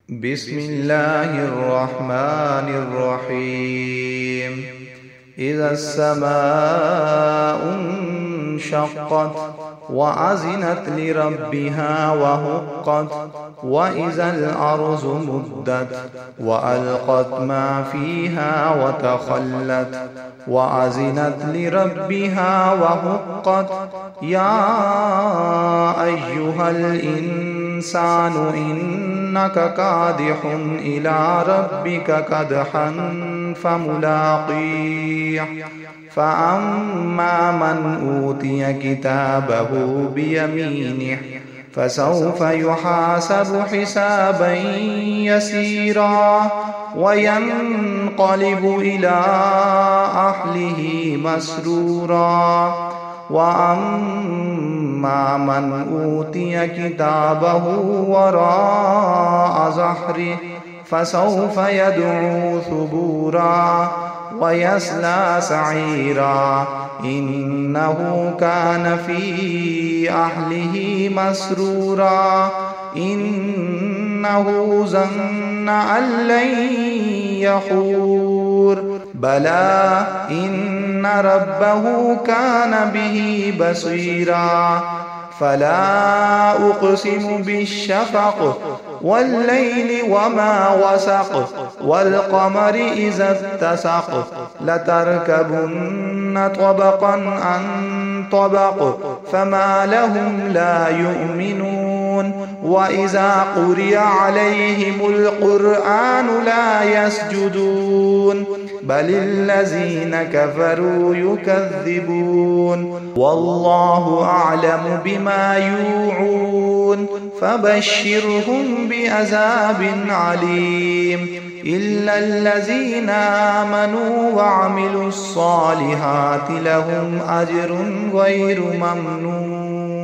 بسم الله الرحمن الرحيم. إذا السماء انشقت وأذنت لربها وحقت وإذا الأرض مدت وألقت ما فيها وتخلت وأذنت لربها وحقت يا أيها الإنسان إنك كادح إلى ربك كدحا فملاقيه فأما من أوتي كتابه بيمينه فسوف يحاسب حسابا يسيرا وينقلب إلى أهله مسرورا وأما من أوتي كتابه وراء ظهره فسوف يدعو ثبورا ويصلى سعيرا إنه كان في أهله مسرورا إنه ظن أن لن يحور بلى إن ربه كان به بصيرا فلا أقسم بالشفق والليل وما وسق والقمر إذا اتسق لتركبن طبقا عن طبق فما لهم لا يؤمنون وإذا قرئ عليهم القرآن لا يسجدون بل الذين كفروا يكذبون والله أعلم بما يوعون فبشرهم بعذاب عليم إلا الذين آمنوا وعملوا الصالحات لهم أجر غير ممنون.